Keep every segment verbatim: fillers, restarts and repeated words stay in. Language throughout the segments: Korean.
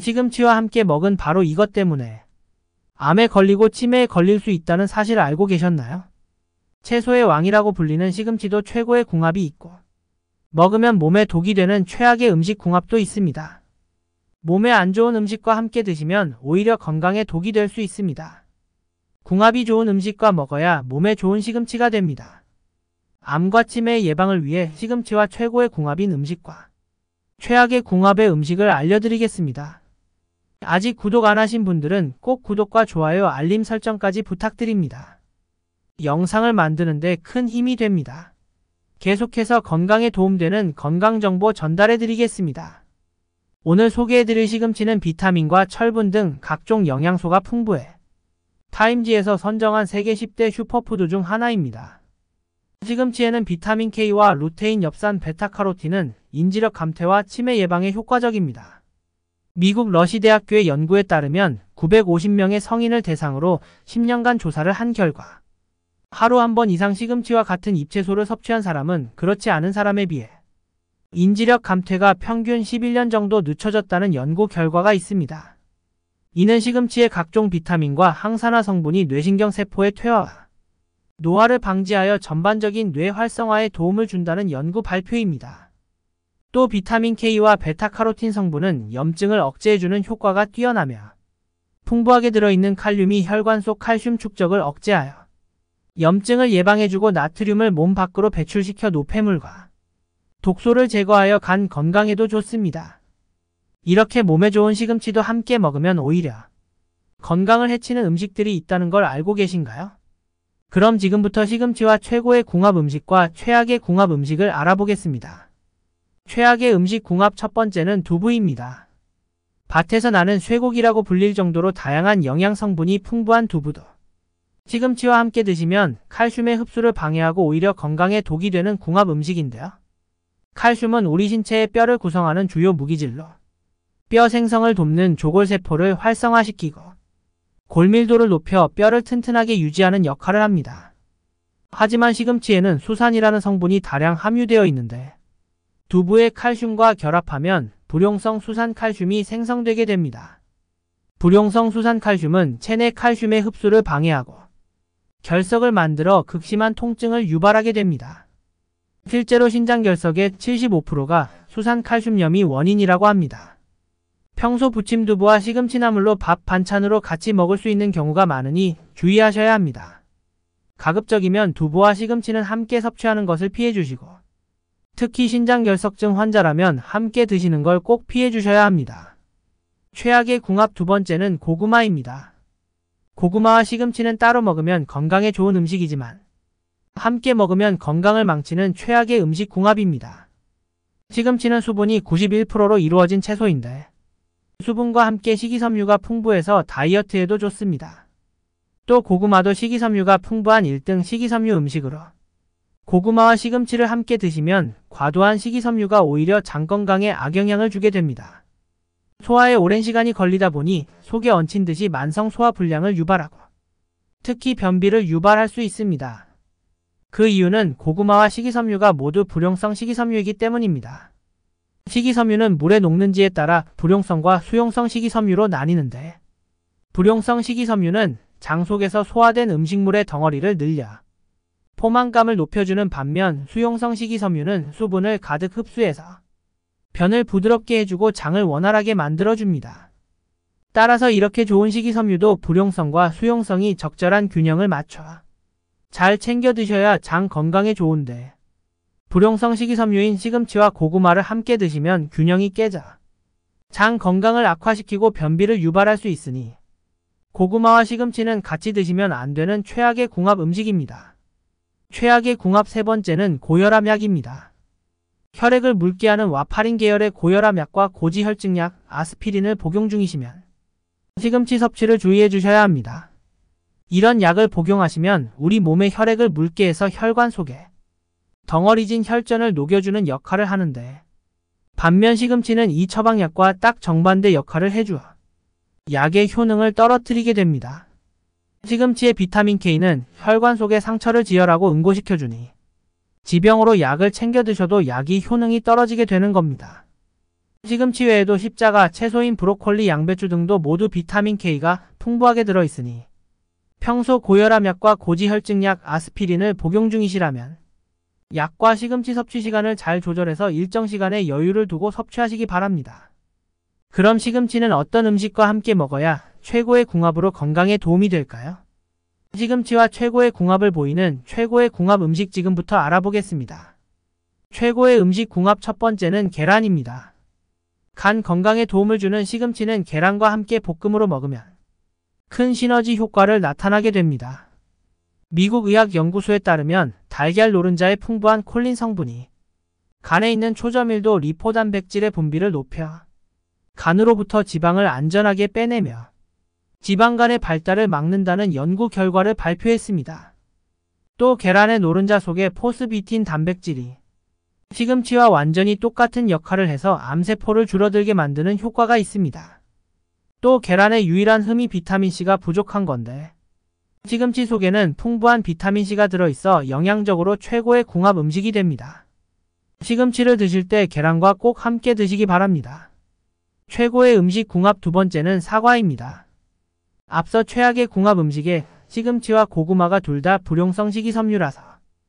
시금치와 함께 먹은 바로 이것 때문에 암에 걸리고 치매에 걸릴 수 있다는 사실 알고 계셨나요? 채소의 왕이라고 불리는 시금치도 최고의 궁합이 있고 먹으면 몸에 독이 되는 최악의 음식 궁합도 있습니다. 몸에 안 좋은 음식과 함께 드시면 오히려 건강에 독이 될 수 있습니다. 궁합이 좋은 음식과 먹어야 몸에 좋은 시금치가 됩니다. 암과 치매의 예방을 위해 시금치와 최고의 궁합인 음식과 최악의 궁합의 음식을 알려드리겠습니다. 아직 구독 안 하신 분들은 꼭 구독과 좋아요, 알림 설정까지 부탁드립니다. 영상을 만드는데 큰 힘이 됩니다. 계속해서 건강에 도움되는 건강정보 전달해드리겠습니다. 오늘 소개해드릴 시금치는 비타민과 철분 등 각종 영양소가 풍부해 타임지에서 선정한 세계 십 대 슈퍼푸드 중 하나입니다. 시금치에는 비타민 K와 루테인, 엽산, 베타카로틴은 인지력 감퇴와 치매 예방에 효과적입니다. 미국 러시 대학교의 연구에 따르면 구백오십 명의 성인을 대상으로 십 년간 조사를 한 결과 하루 한 번 이상 시금치와 같은 잎채소를 섭취한 사람은 그렇지 않은 사람에 비해 인지력 감퇴가 평균 십일 년 정도 늦춰졌다는 연구 결과가 있습니다. 이는 시금치의 각종 비타민과 항산화 성분이 뇌신경 세포의 퇴화와 노화를 방지하여 전반적인 뇌 활성화에 도움을 준다는 연구 발표입니다. 또 비타민 K와 베타카로틴 성분은 염증을 억제해주는 효과가 뛰어나며 풍부하게 들어있는 칼륨이 혈관 속 칼슘 축적을 억제하여 염증을 예방해주고 나트륨을 몸 밖으로 배출시켜 노폐물과 독소를 제거하여 간 건강에도 좋습니다. 이렇게 몸에 좋은 시금치도 함께 먹으면 오히려 건강을 해치는 음식들이 있다는 걸 알고 계신가요? 그럼 지금부터 시금치와 최고의 궁합 음식과 최악의 궁합 음식을 알아보겠습니다. 최악의 음식 궁합 첫 번째는 두부입니다. 밭에서 나는 쇠고기라고 불릴 정도로 다양한 영양 성분이 풍부한 두부도 시금치와 함께 드시면 칼슘의 흡수를 방해하고 오히려 건강에 독이 되는 궁합 음식인데요. 칼슘은 우리 신체의 뼈를 구성하는 주요 무기질로 뼈 생성을 돕는 조골세포를 활성화시키고 골밀도를 높여 뼈를 튼튼하게 유지하는 역할을 합니다. 하지만 시금치에는 수산이라는 성분이 다량 함유되어 있는데 두부의 칼슘과 결합하면 불용성 수산칼슘이 생성되게 됩니다. 불용성 수산칼슘은 체내 칼슘의 흡수를 방해하고 결석을 만들어 극심한 통증을 유발하게 됩니다. 실제로 신장결석의 칠십오 퍼센트가 수산칼슘염이 원인이라고 합니다. 평소 부침 두부와 시금치나물로 밥 반찬으로 같이 먹을 수 있는 경우가 많으니 주의하셔야 합니다. 가급적이면 두부와 시금치는 함께 섭취하는 것을 피해주시고 특히 신장결석증 환자라면 함께 드시는 걸 꼭 피해주셔야 합니다. 최악의 궁합 두 번째는 고구마입니다. 고구마와 시금치는 따로 먹으면 건강에 좋은 음식이지만 함께 먹으면 건강을 망치는 최악의 음식 궁합입니다. 시금치는 수분이 구십일 퍼센트로 이루어진 채소인데 수분과 함께 식이섬유가 풍부해서 다이어트에도 좋습니다. 또 고구마도 식이섬유가 풍부한 일 등 식이섬유 음식으로 고구마와 시금치를 함께 드시면 과도한 식이섬유가 오히려 장 건강에 악영향을 주게 됩니다. 소화에 오랜 시간이 걸리다 보니 속에 얹힌 듯이 만성 소화불량을 유발하고 특히 변비를 유발할 수 있습니다. 그 이유는 고구마와 식이섬유가 모두 불용성 식이섬유이기 때문입니다. 식이섬유는 물에 녹는지에 따라 불용성과 수용성 식이섬유로 나뉘는데 불용성 식이섬유는 장 속에서 소화된 음식물의 덩어리를 늘려 포만감을 높여주는 반면 수용성 식이섬유는 수분을 가득 흡수해서 변을 부드럽게 해주고 장을 원활하게 만들어줍니다. 따라서 이렇게 좋은 식이섬유도 불용성과 수용성이 적절한 균형을 맞춰 잘 챙겨 드셔야 장 건강에 좋은데 불용성 식이섬유인 시금치와 고구마를 함께 드시면 균형이 깨져 장 건강을 악화시키고 변비를 유발할 수 있으니 고구마와 시금치는 같이 드시면 안 되는 최악의 궁합 음식입니다. 최악의 궁합 세 번째는 고혈압 약입니다. 혈액을 묽게 하는 와파린 계열의 고혈압 약과 고지혈증약, 아스피린을 복용 중이시면 시금치 섭취를 주의해 주셔야 합니다. 이런 약을 복용하시면 우리 몸의 혈액을 묽게 해서 혈관 속에 덩어리진 혈전을 녹여주는 역할을 하는데 반면 시금치는 이 처방약과 딱 정반대 역할을 해주어 약의 효능을 떨어뜨리게 됩니다. 시금치의 비타민 K는 혈관 속의 상처를 지혈하고 응고시켜주니 지병으로 약을 챙겨 드셔도 약이 효능이 떨어지게 되는 겁니다. 시금치 외에도 십자가, 채소인 브로콜리, 양배추 등도 모두 비타민 K가 풍부하게 들어있으니 평소 고혈압 약과 고지혈증약, 아스피린을 복용 중이시라면 약과 시금치 섭취 시간을 잘 조절해서 일정 시간의 여유를 두고 섭취하시기 바랍니다. 그럼 시금치는 어떤 음식과 함께 먹어야 최고의 궁합으로 건강에 도움이 될까요? 시금치와 최고의 궁합을 보이는 최고의 궁합 음식 지금부터 알아보겠습니다. 최고의 음식 궁합 첫 번째는 계란입니다. 간 건강에 도움을 주는 시금치는 계란과 함께 볶음으로 먹으면 큰 시너지 효과를 나타나게 됩니다. 미국 의학연구소에 따르면 달걀 노른자의 풍부한 콜린 성분이 간에 있는 초점일도 리포단백질의 분비를 높여 간으로부터 지방을 안전하게 빼내며 지방간의 발달을 막는다는 연구 결과를 발표했습니다. 또 계란의 노른자 속에 포스비틴 단백질이 시금치와 완전히 똑같은 역할을 해서 암세포를 줄어들게 만드는 효과가 있습니다. 또 계란의 유일한 흠이 비타민C가 부족한 건데 시금치 속에는 풍부한 비타민C가 들어있어 영양적으로 최고의 궁합 음식이 됩니다. 시금치를 드실 때 계란과 꼭 함께 드시기 바랍니다. 최고의 음식 궁합 두 번째는 사과입니다. 앞서 최악의 궁합 음식에 시금치와 고구마가 둘 다 불용성 식이섬유라서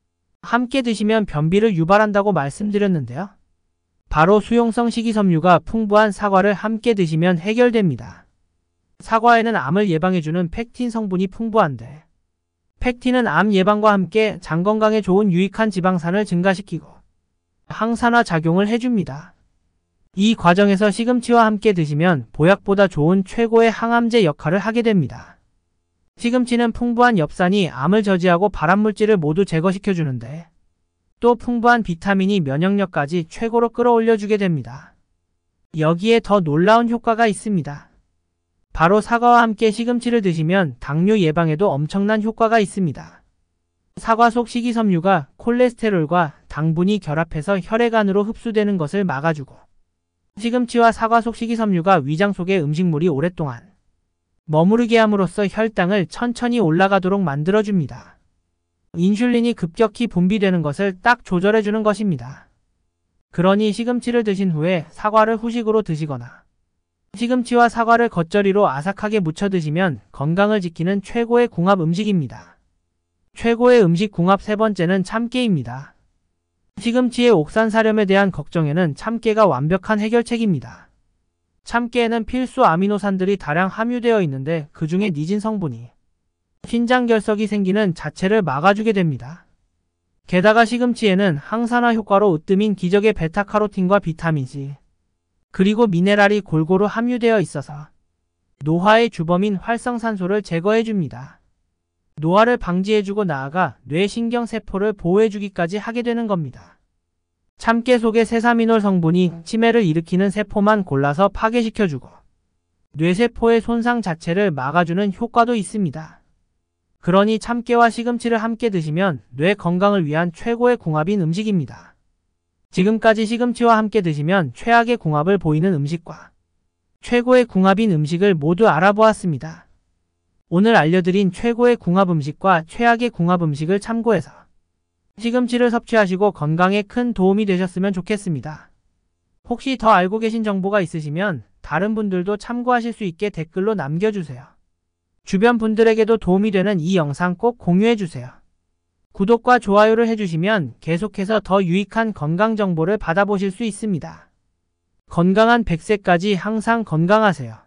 함께 드시면 변비를 유발한다고 말씀드렸는데요. 바로 수용성 식이섬유가 풍부한 사과를 함께 드시면 해결됩니다. 사과에는 암을 예방해주는 펙틴 성분이 풍부한데 펙틴은 암 예방과 함께 장 건강에 좋은 유익한 지방산을 증가시키고 항산화 작용을 해줍니다. 이 과정에서 시금치와 함께 드시면 보약보다 좋은 최고의 항암제 역할을 하게 됩니다. 시금치는 풍부한 엽산이 암을 저지하고 발암물질을 모두 제거시켜주는데 또 풍부한 비타민이 면역력까지 최고로 끌어올려주게 됩니다. 여기에 더 놀라운 효과가 있습니다. 바로 사과와 함께 시금치를 드시면 당뇨 예방에도 엄청난 효과가 있습니다. 사과 속 식이섬유가 콜레스테롤과 당분이 결합해서 혈액 안으로 흡수되는 것을 막아주고 시금치와 사과 속 식이섬유가 위장 속의 음식물이 오랫동안 머무르게 함으로써 혈당을 천천히 올라가도록 만들어줍니다. 인슐린이 급격히 분비되는 것을 딱 조절해주는 것입니다. 그러니 시금치를 드신 후에 사과를 후식으로 드시거나 시금치와 사과를 겉절이로 아삭하게 무쳐 드시면 건강을 지키는 최고의 궁합 음식입니다. 최고의 음식 궁합 세 번째는 참깨입니다. 시금치의 옥산사렴에 대한 걱정에는 참깨가 완벽한 해결책입니다. 참깨에는 필수 아미노산들이 다량 함유되어 있는데 그 중에 니진 성분이 신장결석이 생기는 자체를 막아주게 됩니다. 게다가 시금치에는 항산화 효과로 으뜸인 기적의 베타카로틴과 비타민C 그리고 미네랄이 골고루 함유되어 있어서 노화의 주범인 활성산소를 제거해줍니다. 노화를 방지해주고 나아가 뇌신경세포를 보호해주기까지 하게 되는 겁니다. 참깨 속의 세사미놀 성분이 치매를 일으키는 세포만 골라서 파괴시켜주고 뇌세포의 손상 자체를 막아주는 효과도 있습니다. 그러니 참깨와 시금치를 함께 드시면 뇌 건강을 위한 최고의 궁합인 음식입니다. 지금까지 시금치와 함께 드시면 최악의 궁합을 보이는 음식과 최고의 궁합인 음식을 모두 알아보았습니다. 오늘 알려드린 최고의 궁합 음식과 최악의 궁합 음식을 참고해서 시금치를 섭취하시고 건강에 큰 도움이 되셨으면 좋겠습니다. 혹시 더 알고 계신 정보가 있으시면 다른 분들도 참고하실 수 있게 댓글로 남겨주세요. 주변 분들에게도 도움이 되는 이 영상 꼭 공유해주세요. 구독과 좋아요를 해주시면 계속해서 더 유익한 건강 정보를 받아보실 수 있습니다. 건강한 백 세까지 항상 건강하세요.